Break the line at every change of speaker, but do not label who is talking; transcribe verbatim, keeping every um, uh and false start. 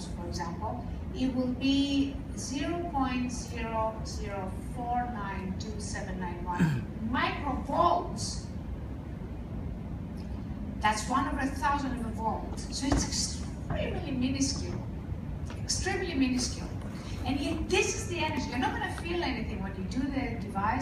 volts, for example, it will be zero point zero zero four nine two seven nine one microvolts. That's one over a thousand of a volt. So it's extremely minuscule, extremely minuscule. And yet this is the energy. You're not going to feel anything when you do the device.